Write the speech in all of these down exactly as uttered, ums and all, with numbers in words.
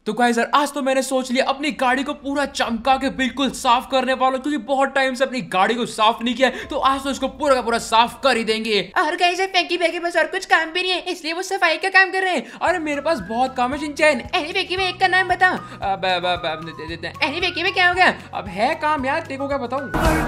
तो गाइस यार आज तो मैंने सोच लिया अपनी गाड़ी को पूरा चमका के बिल्कुल साफ करने वाला, क्योंकि बहुत टाइम से अपनी गाड़ी को साफ नहीं किया है, तो आज तो इसको पूरा का पूरा साफ कर ही देंगे। और गाइस फेंकी फेंकी बस और कुछ काम भी नहीं है, इसलिए वो सफाई का काम कर रहे हैं। अरे मेरे पास बहुत काम है शिनचैन। एनी फेंकी में एक का नाम बताओ। अब अब अब अब दे देते हैं। एनी फेंकी में क्या हो गया? अब है काम यार, देखो क्या बताऊं।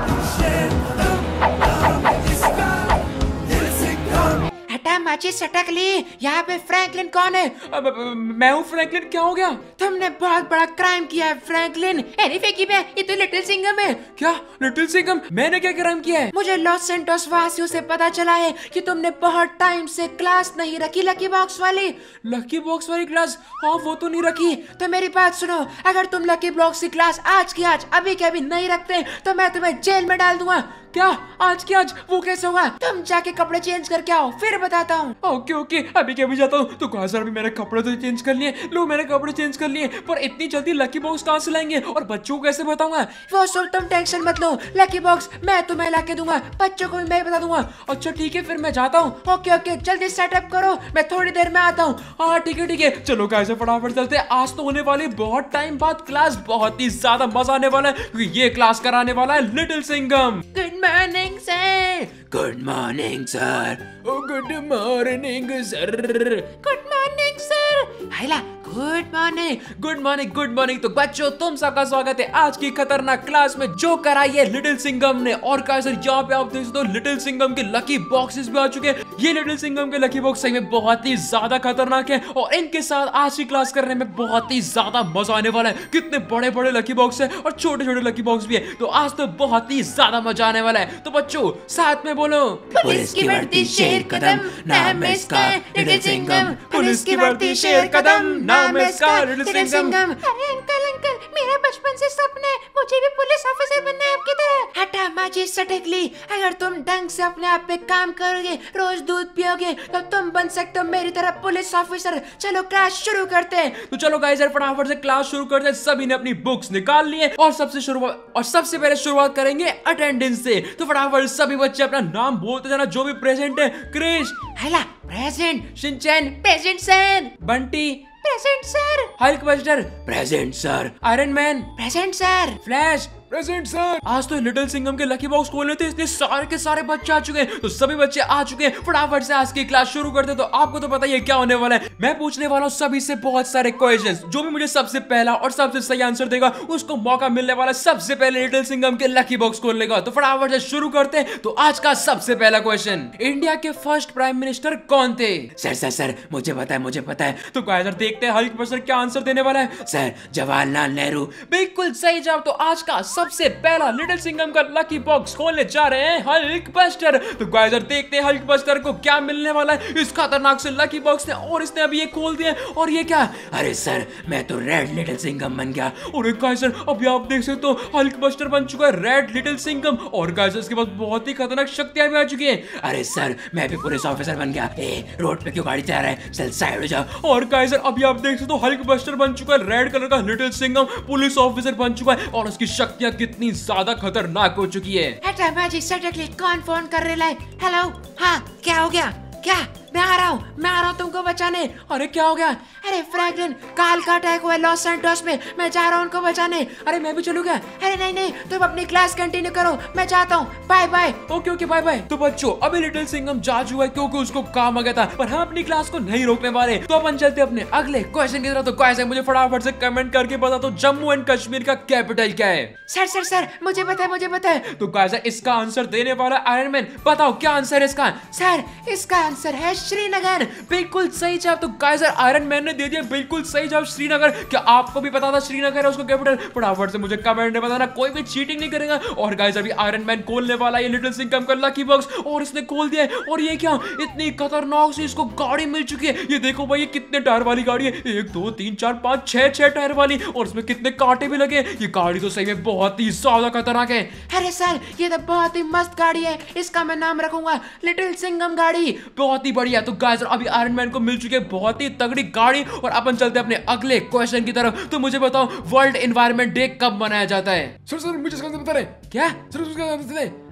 हटा माचिस सटक ली। यहाँ पे फ्रैंकलिन कौन है? अब, अब, मैं हूँ फ्रैंकलिन। क्या हो गया? तुमने बहुत बड़ा क्राइम किया है फ्रैंकलिन। एनी फेंकी में ये तो लिटिल सिंघम है। क्या लिटिल सिंघम? मैंने क्या क्राइम किया है? मुझे लॉस सेंटोस वासियों से पता चला है कि तुमने बहुत टाइम से क्लास नहीं रखी लकी बॉक्स वाली। लकी बॉक्स वाली क्लास? हाँ वो तो नहीं रखी। तो मेरी बात सुनो, अगर तुम लकी बॉक्स की क्लास आज की आज अभी के अभी नहीं रखते तो मैं तुम्हें जेल में डाल दूंगा। क्या? आज की आज? वो कैसे होगा? तुम जाके कपड़े चेंज करके आओ, फिर बताता हूँ। ओके ओके, अभी क्या भी जाता हूँ। तो कहा सर अभी मैंने कपड़े तो चेंज कर लिए। लो मैंने कपड़े चेंज कर लिए, पर इतनी जल्दी लकी बॉक्स कहाँ से लाएंगे और बच्चों को कैसे बताऊंगा? वो सब तुम टेंशन मत लो, लकी बॉक्स मैं तुम्हें ला के दूंगा, बच्चों को भी मैं बता दूंगा। अच्छा ठीक है, फिर मैं जाता हूँ। ओके ओके, जल्दी सेटअप करो, मैं थोड़ी देर में आता हूँ। हाँ ठीक है ठीक है, चलो कैसे फटाफट चलते हैं। आज तो होने वाली बहुत टाइम बाद क्लास, बहुत ही ज्यादा मजा आने वाला है, क्योंकि ये क्लास कराने वाला है little Singham. Good morning sir. Good morning sir. Good morning sir. Good morning sir. हाइला good morning. Good morning good morning. तो बच्चों तुम सबका स्वागत है आज की खतरनाक क्लास में, जो कराई है लिटिल सिंघम ने। और क्या सर, यहाँ पे आप देख सकते हो लिटिल सिंघम के लकी बॉक्सेस भी आ चुके हैं। ये लिटिल सिंघम के लकी बॉक्स सही में बहुत ही ज्यादा खतरनाक है, और इनके साथ आज की क्लास करने में बहुत ही ज्यादा मजा आने वाला है। कितने बड़े बड़े लकी बॉक्स है और छोटे छोटे लकी बॉक्स भी है, तो आज तो बहुत ही ज्यादा मजा आने वाला है। तो बच्चों साथ में बोलो, पुलिस की बढ़ती शेर कदम, नाम है इसका लिटिल सिंघम। पुलिस की बढ़ती शेर कदम, नाम है इसका लिटिल सिंघम। अरे अंकल अंकल, मेरा बचपन से सपना है, मुझे भी पुलिस ऑफिसर बनना है आपकी तरह। हटा माची सटकली, अगर तुम ढंग से अपने आप पे काम करोगे, रोज दूध पियोगे, तो तुम बन सकते हो मेरी तरह पुलिस ऑफिसर। चलो क्लास शुरू करते हैं। तो चलो गाइस यार फटाफट से क्लास शुरू करते हैं। सभी ने अपनी बुक्स निकाल ली है, और सबसे शुरुआत और सबसे पहले शुरुआत करेंगे अटेंडेंस से। तो फटाफट सभी बच्चे अपना नाम बोलते जाना जो भी प्रेजेंट है। क्रिश, हेला present. Shinchan, present sir. Bunty, present sir. Hulk Buster, present sir. Iron Man, present sir. Flash, present sir. आज तो लिटिल सिंघम के लकी बॉक्स खोलने थे, इसलिए सारे के सारे बच्चे आ चुके हैं। तो सभी बच्चे आ चुके हैं, फटाफट से आज की क्लास शुरू करते। तो आपको तो पता ही है क्या होने वाला है। मैं पूछने वाला हूँ सभी से बहुत सारे क्वेश्चंस, जो भी मुझे सबसे पहला और सबसे सही आंसर देगा उसको मौका मिलने वाला है सबसे पहले लिटिल सिंघम के लकी बॉक्स खोलने का। तो फटाफट से शुरू करते हैं। तो आज का सबसे पहला क्वेश्चन, इंडिया के फर्स्ट प्राइम मिनिस्टर कौन थे? सर सर सर मुझे पता है मुझे पता है। तो गाइस देखते हैं हल्क बस्टर क्या आंसर देने वाला है। सर जवाहरलाल नेहरू। बिल्कुल सही जवाब। तो आज का सबसे पहला लिटिल सिंघम का लकी बॉक्स खोलने जा रहे हैं हल्क बस्टर। तो गाइस देखते हैं हल्क बस्टर को क्या मिलने वाला है इस खतरनाक से लकी बॉक्स ने। और इसने अभी ये खोल दिया। और ये क्या? अरे सर मैं तो रेड लिटिल सिंघम बन गया। और गाइस अभी आप देख सकते हो हल्क बस्टर बन चुका है रेड लिटिल सिंघम। और गाइस इसके पास बहुत ही खतरनाक शक्तियां भी आ चुकी हैं। अरे सर मैं भी पुलिस ऑफिसर बन गया। ए रोड पे क्यों गाड़ी चला रहा है, चल साइड हो जाओ। और गाइस अभी आप देख सकते हो हल्क बस्टर बन चुका है रेड कलर का लिटिल सिंघम, पुलिस ऑफिसर बन चुका है। और उसकी शक्तियां कितनी ज्यादा खतरनाक हो चुकी है। हटा माची सटकली, कौन फोन कर रहा है? हेलो, हाँ क्या हो गया? क्या? मैं आ रहा हूँ, मैं आ रहा हूँ तुमको बचाने। अरे क्या हो गया? अरे फ्रैंकलिन, काल का अटैक हुआ है लॉस सैंटोस में, मैं जा रहा हूँ उनको बचाने। अरे मैं भी चलूंगा। अरे नहीं नहीं, तुम अपनी क्लास कंटिन्यू करो, मैं जाता हूँ, bye bye. Okay okay bye bye. तो बच्चों अभी लिटिल सिंघम जा चुका है क्योंकि उसको काम आ गया था, पर हम अपनी क्लास को नहीं रोकने वाले। तो अपन चलते अपने अगले क्वेश्चन की तरफ। तो गाइस मुझे फटाफट से कमेंट करके बता दो जम्मू एंड कश्मीर का कैपिटल क्या है? सर सर सर मुझे पता है, मुझे पता है। तो गाइस इसका आंसर देने वाला आयरन मैन। बताओ क्या आंसर है इसका? सर इसका आंसर है श्रीनगर। बिल्कुल सही जवाब। तो गाइस आयरन मैन ने दे दिया बिल्कुल सही जवाब, श्रीनगर। क्या आपको भी पता था श्रीनगर है उसको कैपिटल? फटाफट से मुझे कमेंट में बताना, कोई भी चीटिंग नहीं करेगा। और गाइस अभी आयरन मैन खोलने वाला है लिटिल सिंघम का लकी बॉक्स, और इसने खोल दिया है। और ये क्या, इतनी खतरनाक सी इसको गाड़ी मिल चुकी है। ये देखो भाई ये कितने टायर वाली गाड़ी है, एक दो तीन चार पांच छह छह टायर वाली, और इसमें कितने कांटे भी लगे। ये गाड़ी तो सही में बहुत ही ज्यादा खतरनाक है। अरे सर ये तो बहुत ही मस्त गाड़ी है, इसका मैं नाम रखूंगा लिटिल सिंघम गाड़ी। बहुत ही बढ़िया। तो गाइस अभी आयरन मैन को मिल चुकी है बहुत ही तगड़ी गाड़ी, और अपन चलते हैं अपने अगले क्वेश्चन की तरफ। तो मुझे बताओ वर्ल्ड एनवायरनमेंट डे कब मनाया जाता है? सर सर मुझे इसका आंसर बता रहे। क्या? सर उसका आंसर दे।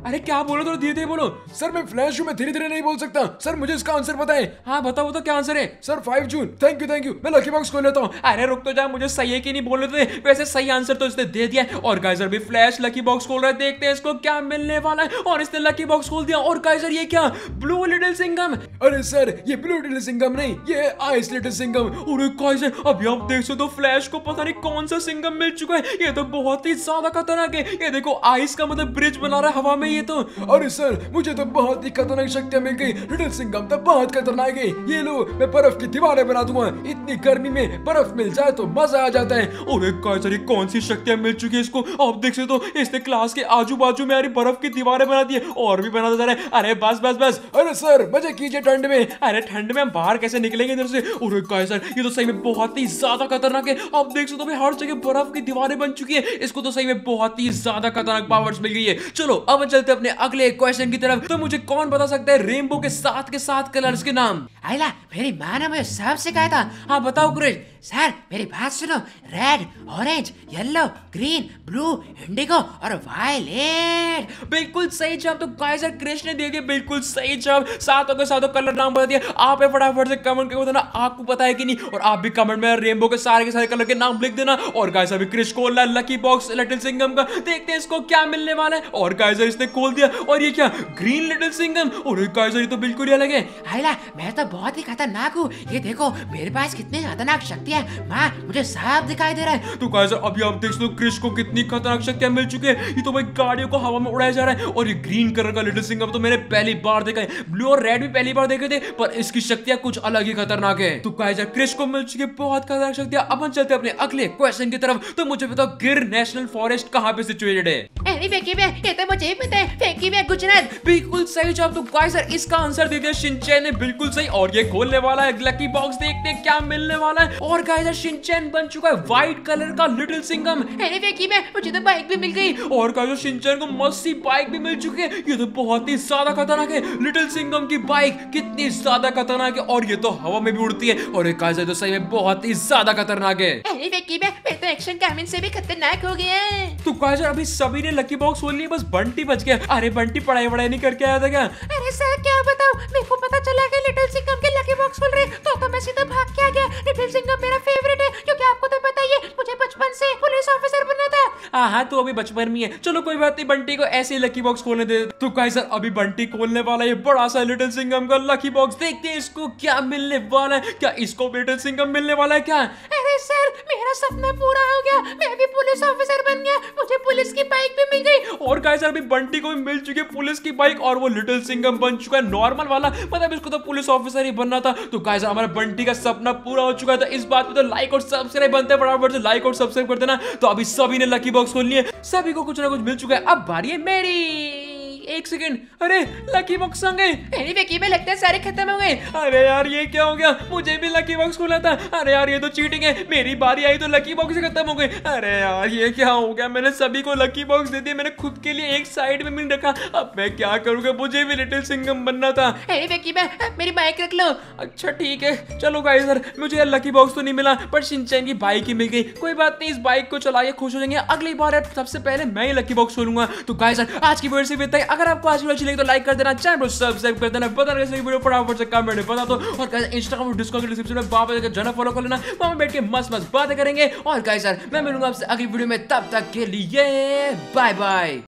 अरे क्या बोलो तो धीरे धीरे बोलो। सर मैं फ्लैश हूँ, मैं धीरे धीरे नहीं बोल सकता। सर मुझे इसका आंसर पता है। हाँ बताओ तो क्या आंसर है? Sir five June. Thank you thank you, मैं लकी बॉक्स खोल लेता हूँ। अरे रुक तो जा, मुझे सही है कि नहीं बोल रहे थे। वैसे सही आंसर तो इसने दे दिया है। और गाइजर भी फ्लैश लकी बॉक्स खोल रहा है, देखते हैं इसको क्या मिलने वाला है। और इसने लकी बॉक्स खोल दिया। और गाइजर ये क्या? Blue little Singham. अरे सर ये ब्लू लिटिल सिंघम नहीं, ये है आइस लिटिल सिंघम। अरे गाइजर अभी आप देख सकते हो फ्लैश को पता नहीं कौन सा सिंघम मिल चुका है। ये तो बहुत ही ज्यादा खतरनाक है। ये देखो आइस का मतलब ब्रिज बना रहा है हवा में ये तो। अरे सर मुझे तो बहुत ही खतरनाक शक्तियां मिल गई। लिटिल सिंघम तो बहुत खतरनाक है। ये लो मैं बर्फ की दीवारें बना दूंगा। इतनी गर्मी में बर्फ मिल जाए तो मजा आ जाता है। अरे गाइजर ये कौन सी शक्तियां मिल चुकी है इसको? आप देख सकते हो इसने क्लास के आजू बाजू में यार बर्फ की दीवारें बना दी है और भी बनाता जा रहा है। अरे बस बस बस। अरे सर मजे कीजिए ठंड में। अरे ठंड में हम बाहर कैसे निकलेंगे इधर से? अरे गाइजर ये तो सही में बहुत ही ज्यादा खतरनाक है। आप देख सकते हो भाई हर जगह बर्फ की दीवारें बन चुकी है। इसको तो सही में बहुत ही ज्यादा खतरनाक पावर्स मिल गई है। चलो अब चलते अपने अगले क्वेश्चन की तरफ। तो मुझे कौन बता सकता है रेनबो के सात के सात कलर्स के नाम? आइला मेरी माँ ने मुझे सब सिखाया था। हाँ बताओ क्रिश। सर मेरी बात सुनो, red, orange, yellow, green, blue, indigo और वायलेट। बिल्कुल सही जवाब तो गाइजर क्रिश ने दे दिया। बिल्कुल सही जवाब, सातों के सातों कलर नाम बता दिया। आप ये फटाफट से कमेंट करके बताना आपको पता है कि नहीं। और आप भी कमेंट में रेनबो के सारे के सारे कलर के नाम लिख देना। और गाइजर अभी क्रिश खोल रहा है लकी बॉक्स लिटिल सिंघम का, देखते हैं इसको क्या मिलने वाला है। और गाइजर इसने खोल दिया और ये क्या? Green little Singham. और गाइजर ये तो बिल्कुल ही अलग है। आइला मैं तो बहुत ही खतरनाक हूँ। ये देखो मेरे पास कितनी खतरनाक शक्तियाँ। माँ मुझे सब दिखाई दे रहा है। तो गाइजर अभी आप देख सकते हो क्रिश को कितनी खतरनाक शक्तियां मिल चुकी है। ये तो भाई गाड़ियों को हवा में उड़ाया जा रहा है। और ये ग्रीन कलर का लिटिल सिंघम तो मैंने पहली बार देखा है। ब्लू और रेड भी पहली बार देखे थे, पर इसकी शक्तियां कुछ अलग ही खतरनाक है। तो गाइजर क्रिश को मिल चुकी है बहुत खतरनाक शक्तियां। अब हम चलते हैं अपने अगले क्वेश्चन की तरफ। तो मुझे बताओ गिर नेशनल फॉरेस्ट कहाँ पे सिचुएटेड है? अरे फेंकी में, ये तो मुझे ही पता है। फेंकी में गुजरात। बिल्कुल सही जवाब। तो गाइजर इसका आंसर दे दिया शिनचैन ने। बिल्कुल सही। और ये खोलने वाला है लकी बॉक्स, देखते हैं क्या मिलने वाला है। और गाइजर शिनचैन बन चुका है व्हाइट कलर का लिटिल सिंघम। अरे फेंकी में, मुझे तो बाइक भी मिल गई। और गाइजर शिनचैन को मस्त सी बाइक भी मिल चुकी है। ये तो बहुत ही ज्यादा खतरनाक है। लिटिल सिंघम की बाइक कितनी ज्यादा खतरनाक है। और ये तो हवा में भी उड़ती है। और ये गाइजर तो सही में बहुत ही ज्यादा खतरनाक है। अरे फेंकी में, मैं तो एक्शन कैमिन से भी खतरनाक हो गया है। तो गाइजर अभी सभी ने लकी बॉक्स खोल लिया, बस बंटी बच गया। अरे बंटी पढ़ाई वढ़ाई नहीं करके आया था क्या? अरे सर क्या बताऊं, मेरे को पता चला कि लिटिल सिंघम के लकी बॉक्स खुल रहे, तो तो मैं सीधा भाग के आ गया। लिटिल सिंघम मेरा फेवरेट है, क्योंकि आपको तो पता ही है मुझे बचपन से पुलिस ऑफिसर बनना था। हाँ हाँ तो अभी बचपन में है। चलो कोई बात नहीं, बंटी को ऐसे ही लकी बॉक्स खोलने दे। तो गाइजर अभी बंटी खोलने वाला है बड़ा सा लिटिल सिंघम का लकी बॉक्स, देखते हैं इसको क्या मिलने वाला है। क्या इसको लिटिल सिंघम मिलने वाला है क्या? अरे सर मेरा सपना पूरा हो गया, मैं भी पुलिस ऑफिसर बन गया। मुझे पुलिस की बाइक भी मिल गई। और गाइस अभी बंटी को भी मिल चुकी है पुलिस की बाइक। और वो लिटिल सिंघम बन चुका है नॉर्मल वाला, मतलब इसको तो पुलिस ऑफिसर ही बनना था। तो गाइस हमारा बंटी का सपना पूरा हो चुका था। इस बात पे तो लाइक और सब्सक्राइब बनते हैं, फटाफट से लाइक और सब्सक्राइब कर देना। तो अभी सभी ने लकी बॉक्स खोल लिए, सभी को कुछ ना कुछ मिल चुका है। अब बारी है मेरी। एक सेकंड, अरे लकी बॉक्स आ गए। एनीवे में लगता है सारे खत्म हो गए। अरे यार ये क्या हो गया, मुझे भी लकी बॉक्स खोला था। अरे यार ये तो चीटिंग है, मेरी बारी आई तो लकी बॉक्स खत्म हो गए। अरे यार ये क्या हो गया, मैंने सभी को लकी बॉक्स दे दिए, मैंने खुद के लिए एक साइड में भी नहीं रखा। अब मैं क्या करूंगा, मुझे भी लिटिल सिंघम बनना था। एनीवे में मेरी बाइक रख लो। अच्छा ठीक है, चलो गाइस सर मुझे यार लकी बॉक्स तो नहीं मिला, पर शिनचैन की बाइक ही मिल गई। कोई बात नहीं, इस बाइक को चला के खुश हो जाएंगे। अगली बार यार सबसे पहले मैं ही लकी बॉक्स खोलूंगा। तो गाइस सर आज की वीडियो से इतना ही। अगर आपको आज की वीडियो अच्छी लगी तो लाइक कर देना, चैनल को सब्सक्राइब कर देना, बता कैसे वीडियो फटाफट से कमेंट में बता दो। और गाइस इंस्टाग्राम और डिस्कॉर्ड के डिस्क्रिप्शन में वहां पे जाना फॉलो कर लेना, वहां बैठ के मस्त मस्त बातें करेंगे। और गाइस सर मैं मिलूंगा आपसे अगली वीडियो में, तब तक के लिए बाय बाय।